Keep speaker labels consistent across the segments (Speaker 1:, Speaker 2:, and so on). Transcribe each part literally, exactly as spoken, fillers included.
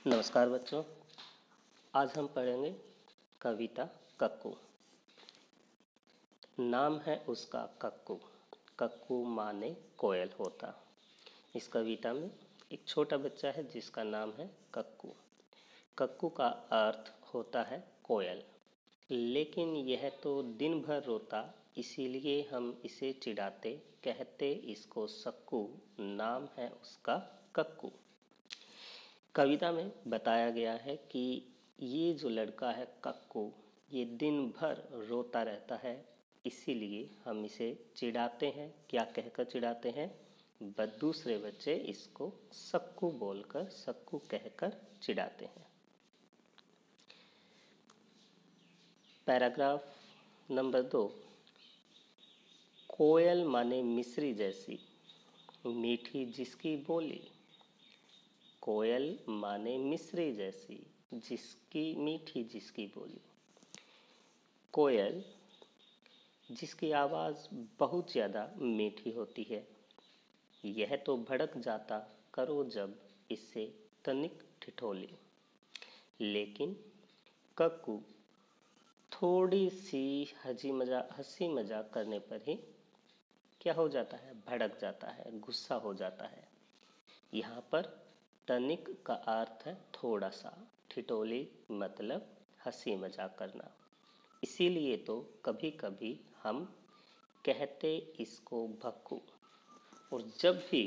Speaker 1: नमस्कार बच्चों, आज हम पढ़ेंगे कविता कक्कू। नाम है उसका कक्कू, कक्कू माने कोयल होता। इस कविता में एक छोटा बच्चा है जिसका नाम है कक्कू। कक्कू का अर्थ होता है कोयल, लेकिन यह तो दिन भर रोता, इसीलिए हम इसे चिढ़ाते, कहते इसको सक्कू। नाम है उसका कक्कू। कविता में बताया गया है कि ये जो लड़का है कक्कू, ये दिन भर रोता रहता है, इसीलिए हम इसे चिढ़ाते हैं। क्या कहकर चिढ़ाते हैं? ब- दूसरे बच्चे इसको सक्कू बोलकर, सक्कू कहकर चिढ़ाते हैं। पैराग्राफ नंबर दो। कोयल माने मिस्री जैसी, मीठी जिसकी बोली। कोयल माने मिस्री जैसी, जिसकी मीठी जिसकी बोली। कोयल जिसकी आवाज़ बहुत ज़्यादा मीठी होती है, यह तो भड़क जाता करो जब इससे तनिक ठिठोली। लेकिन कक्कू थोड़ी सी हंसी मजाक हंसी मजाक करने पर ही क्या हो जाता है? भड़क जाता है, गुस्सा हो जाता है। यहाँ पर तनिक का अर्थ है थोड़ा सा, ठिठोली मतलब हंसी मजाक करना। इसीलिए तो कभी कभी हम कहते इसको भक्कू। और जब भी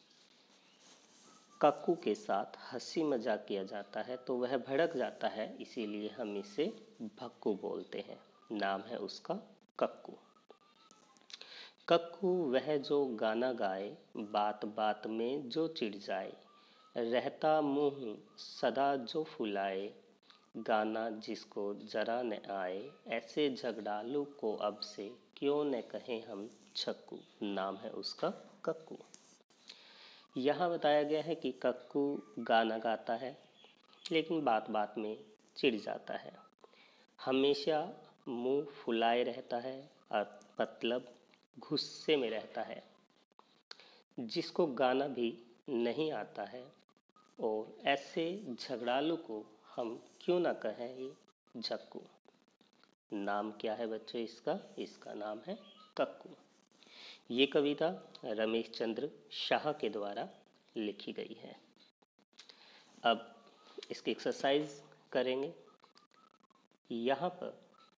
Speaker 1: कक्कू के साथ हंसी मजाक किया जाता है तो वह भड़क जाता है, इसीलिए हम इसे भक्कू बोलते हैं। नाम है उसका कक्कू। कक्कू वह जो गाना गाए, बात बात में जो चिढ़ जाए, रहता मुंह सदा जो फुलाए, गाना जिसको जरा न आए, ऐसे झगड़ालू को अब से क्यों न कहें हम छक्कू। नाम है उसका कक्कू। यहाँ बताया गया है कि कक्कू गाना गाता है, लेकिन बात बात में चिढ़ जाता है, हमेशा मुंह फुलाए रहता है, और मतलब गुस्से में रहता है, जिसको गाना भी नहीं आता है। और ऐसे झगड़ालू को हम क्यों ना कहें ये झक्कू। नाम क्या है बच्चों इसका? इसका नाम है कक्कू। ये कविता रमेश चंद्र शाह के द्वारा लिखी गई है। अब इसकी एक्सरसाइज करेंगे। यहाँ पर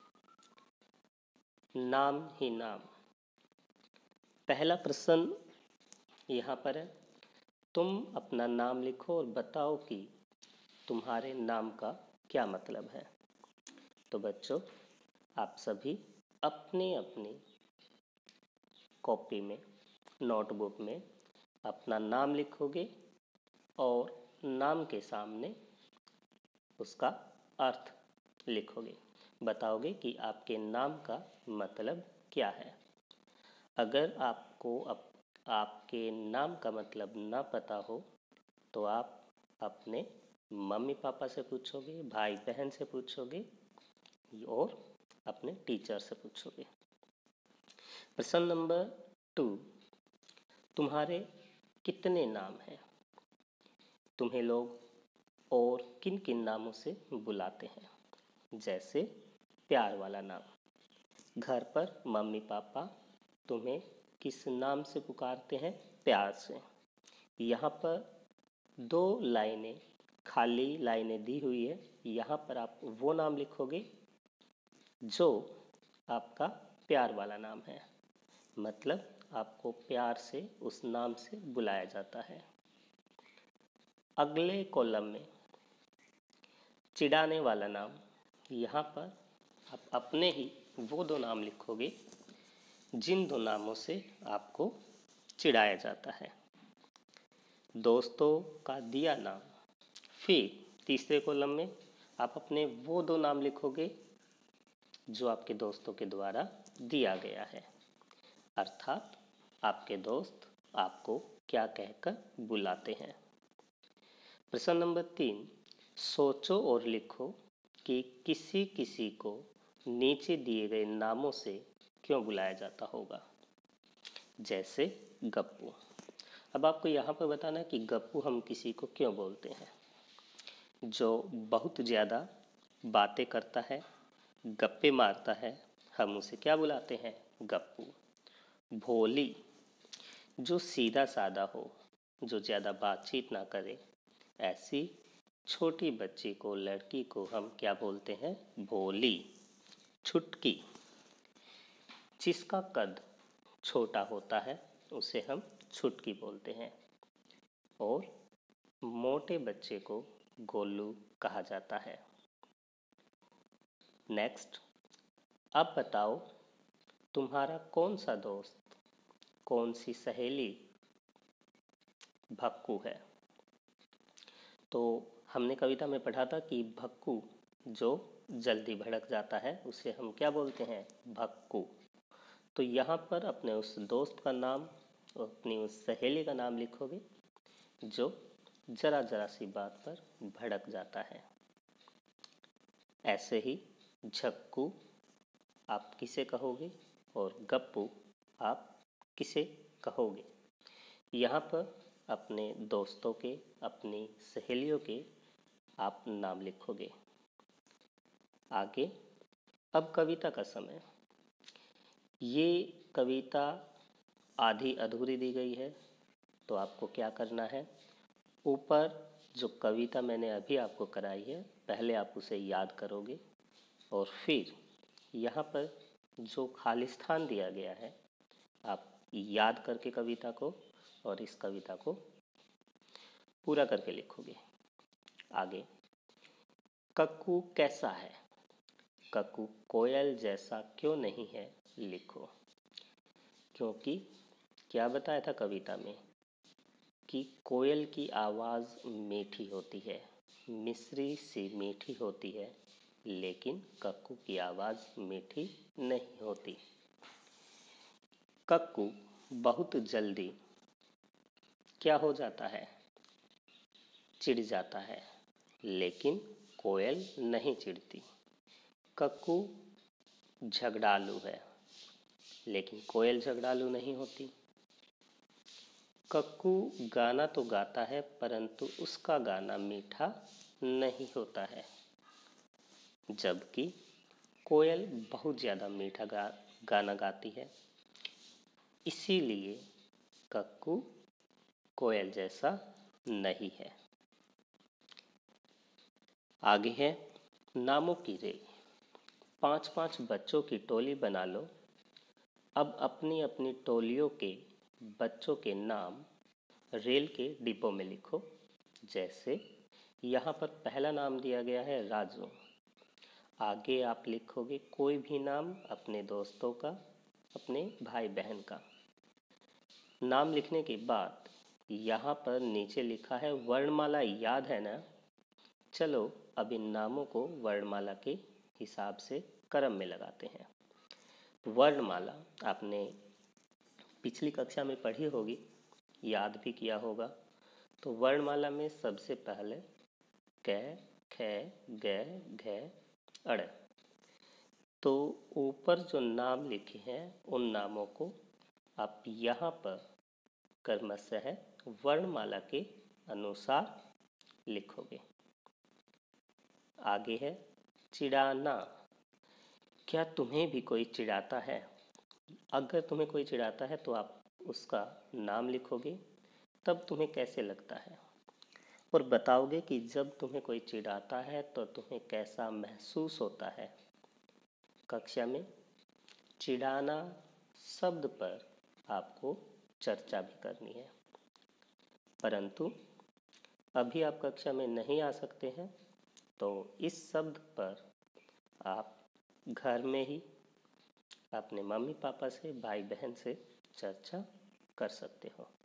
Speaker 1: नाम ही नाम, पहला प्रश्न यहाँ पर है, तुम अपना नाम लिखो और बताओ कि तुम्हारे नाम का क्या मतलब है। तो बच्चों, आप सभी अपने अपनी कॉपी में, नोटबुक में अपना नाम लिखोगे और नाम के सामने उसका अर्थ लिखोगे। बताओगे कि आपके नाम का मतलब क्या है। अगर आपको अप, आपके नाम का मतलब ना पता हो तो आप अपने मम्मी पापा से पूछोगे, भाई बहन से पूछोगे और अपने टीचर से पूछोगे। प्रश्न नंबर टू, तुम्हारे कितने नाम हैं? तुम्हें लोग और किन किन नामों से बुलाते हैं? जैसे प्यार वाला नाम। घर पर मम्मी पापा तुम्हें किस नाम से पुकारते हैं? प्यार से। यहाँ पर दो लाइनें, खाली लाइनें दी हुई है, यहाँ पर आप वो नाम लिखोगे जो आपका प्यार वाला नाम है, मतलब आपको प्यार से उस नाम से बुलाया जाता है। अगले कॉलम में चिढ़ाने वाला नाम, यहाँ पर आप अपने ही वो दो नाम लिखोगे जिन दो नामों से आपको चिढ़ाया जाता है। दोस्तों का दिया नाम। फिर तीसरे कॉलम में आप अपने वो दो नाम लिखोगे जो आपके दोस्तों के द्वारा दिया गया है, अर्थात आपके दोस्त आपको क्या कहकर बुलाते हैं। प्रश्न नंबर तीन, सोचो और लिखो कि किसी किसी को नीचे दिए गए नामों से क्यों बुलाया जाता होगा। जैसे गप्पू। अब आपको यहाँ पर बताना है कि गप्पू हम किसी को क्यों बोलते हैं। जो बहुत ज़्यादा बातें करता है, गप्पे मारता है, हम उसे क्या बुलाते हैं? गप्पू। भोली, जो सीधा साधा हो, जो ज़्यादा बातचीत ना करे, ऐसी छोटी बच्ची को, लड़की को हम क्या बोलते हैं? भोली। छुटकी, जिसका कद छोटा होता है उसे हम छुटकी बोलते हैं। और मोटे बच्चे को गोलू कहा जाता है। नेक्स्ट, अब बताओ तुम्हारा कौन सा दोस्त, कौन सी सहेली भक्कू है? तो हमने कविता में पढ़ा था कि भक्कू जो जल्दी भड़क जाता है उसे हम क्या बोलते हैं? भक्कू। तो यहाँ पर अपने उस दोस्त का नाम और अपनी उस सहेली का नाम लिखोगे जो जरा जरा सी बात पर भड़क जाता है। ऐसे ही झक्कू आप किसे कहोगे और गप्पू आप किसे कहोगे? यहाँ पर अपने दोस्तों के, अपनी सहेलियों के आप नाम लिखोगे। आगे, अब कविता का समय। ये कविता आधी अधूरी दी गई है, तो आपको क्या करना है? ऊपर जो कविता मैंने अभी आपको कराई है, पहले आप उसे याद करोगे और फिर यहाँ पर जो खाली स्थान दिया गया है आप याद करके कविता को और इस कविता को पूरा करके लिखोगे। आगे, कक्कू कैसा है? कक्कू कोयल जैसा क्यों नहीं है? लिखो। क्योंकि क्या बताया था कविता में कि कोयल की आवाज़ मीठी होती है, मिश्री सी मीठी होती है, लेकिन कक्कू की आवाज़ मीठी नहीं होती। कक्कू बहुत जल्दी क्या हो जाता है? चिढ़ जाता है, लेकिन कोयल नहीं चिढ़ती। कक्कू झगड़ालू है, लेकिन कोयल झगड़ालू नहीं होती। कक्कू गाना तो गाता है, परंतु उसका गाना मीठा नहीं होता है, जबकि कोयल बहुत ज़्यादा मीठा गा गाना गाती है। इसीलिए कक्कू कोयल जैसा नहीं है। आगे है नामों की रे। पांच पांच बच्चों की टोली बना लो। अब अपनी अपनी टोलियों के बच्चों के नाम रेल के डिब्बों में लिखो। जैसे यहाँ पर पहला नाम दिया गया है राजू। आगे आप लिखोगे कोई भी नाम अपने दोस्तों का, अपने भाई बहन का। नाम लिखने के बाद यहाँ पर नीचे लिखा है वर्णमाला, याद है ना? चलो अब इन नामों को वर्णमाला के हिसाब से क्रम में लगाते हैं। वर्णमाला आपने पिछली कक्षा में पढ़ी होगी, याद भी किया होगा। तो वर्णमाला में सबसे पहले क, ख, ग, घ, अड़। तो ऊपर जो नाम लिखे हैं उन नामों को आप यहाँ पर क्रमशः वर्णमाला के अनुसार लिखोगे। आगे है चिढ़ाना। क्या तुम्हें भी कोई चिढ़ाता है? अगर तुम्हें कोई चिढ़ाता है तो आप उसका नाम लिखोगे, तब तुम्हें कैसे लगता है और बताओगे कि जब तुम्हें कोई चिढ़ाता है तो तुम्हें कैसा महसूस होता है। कक्षा में चिढ़ाना शब्द पर आपको चर्चा भी करनी है, परंतु अभी आप कक्षा में नहीं आ सकते हैं, तो इस शब्द पर आप घर में ही अपने मम्मी पापा से, भाई बहन से चर्चा कर सकते हो।